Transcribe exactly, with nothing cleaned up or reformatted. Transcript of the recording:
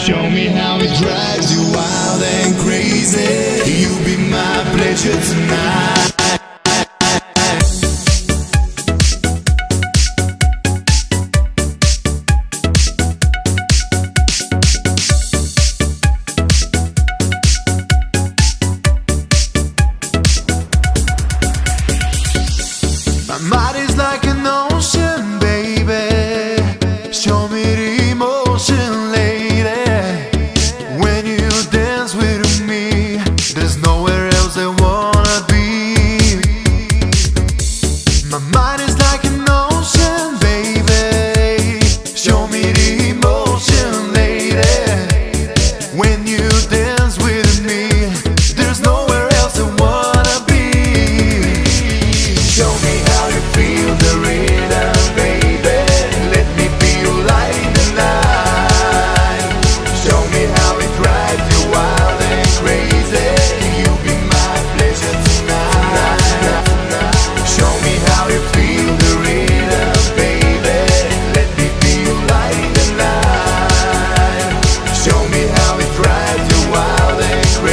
Show me how it drives you wild and crazy. You be my pleasure tonight.